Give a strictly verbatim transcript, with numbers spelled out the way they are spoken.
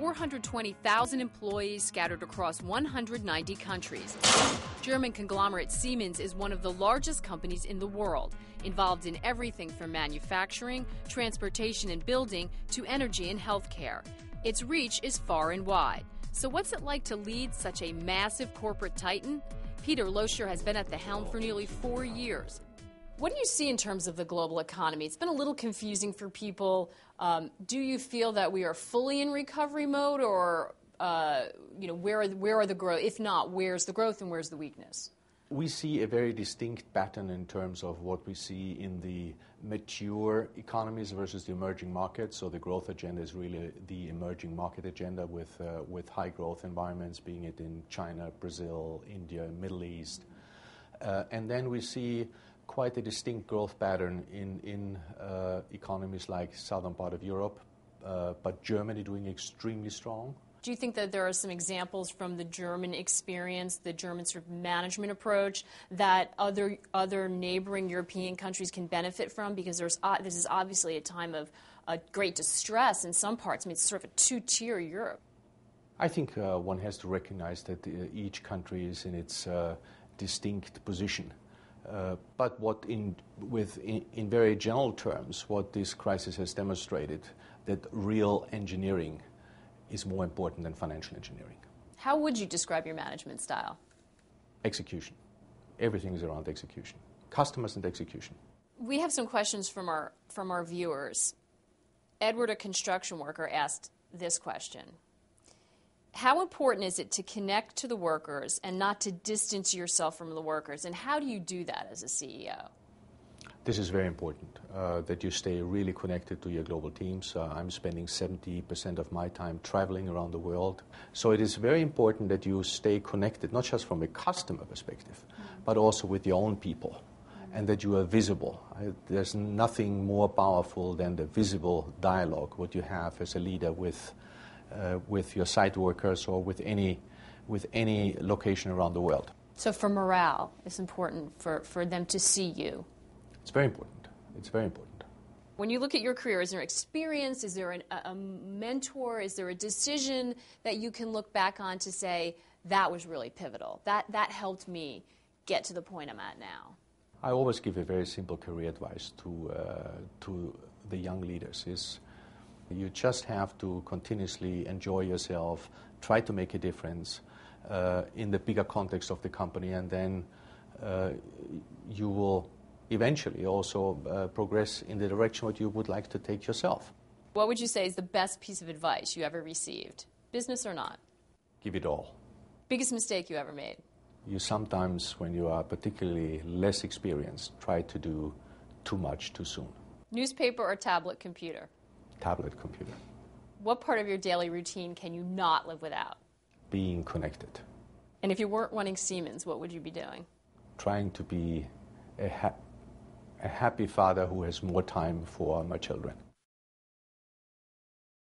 four hundred twenty thousand employees scattered across one hundred ninety countries. German conglomerate Siemens is one of the largest companies in the world, involved in everything from manufacturing, transportation and building to energy and healthcare. Its reach is far and wide. So what's it like to lead such a massive corporate titan? Peter Loscher has been at the helm for nearly four years. What do you see in terms of the global economy? It's been a little confusing for people. Um, do you feel that we are fully in recovery mode, or uh, you know, where are the, where are the growth? If not, where's the growth and where's the weakness? We see a very distinct pattern in terms of what we see in the mature economies versus the emerging markets. So the growth agenda is really the emerging market agenda with uh, with high growth environments, being it in China, Brazil, India, Middle East, uh, and then we see quite a distinct growth pattern in, in uh, economies like southern part of Europe, uh, but Germany doing extremely strong. Do you think that there are some examples from the German experience, the German sort of management approach, that other other neighboring European countries can benefit from? Because there's uh, this is obviously a time of uh, great distress in some parts. I mean, it's sort of a two-tier Europe. I think uh, one has to recognize that uh, each country is in its uh, distinct position. Uh, but what, in, with, in, in very general terms, what this crisis has demonstrated, that real engineering is more important than financial engineering. How would you describe your management style? Execution. Everything is around execution. Customers and execution. We have some questions from our, from our viewers. Edward, a construction worker, asked this question. How important is it to connect to the workers and not to distance yourself from the workers? And how do you do that as a C E O? This is very important, uh, that you stay really connected to your global teams. Uh, I'm spending seventy percent of my time traveling around the world. So it is very important that you stay connected, not just from a customer perspective, mm-hmm. but also with your own people, mm-hmm. and that you are visible. I, there's nothing more powerful than the visible dialogue, what you have as a leader with Uh, with your site workers or with any with any location around the world. So for morale, it's important for, for them to see you. It's very important. It's very important. When you look at your career, is there experience? Is there an, a, a mentor? Is there a decision that you can look back on to say, that was really pivotal? That, that helped me get to the point I'm at now? I always give a very simple career advice to, uh, to the young leaders is, you just have to continuously enjoy yourself, try to make a difference uh, in the bigger context of the company, and then uh, you will eventually also uh, progress in the direction what you would like to take yourself. What would you say is the best piece of advice you ever received, business or not? Give it all. Biggest mistake you ever made? You sometimes, when you are particularly less experienced, try to do too much too soon. Newspaper or tablet computer? Tablet computer. What part of your daily routine can you not live without? Being connected. And if you weren't running Siemens, what would you be doing? Trying to be a, ha- a happy father who has more time for my children.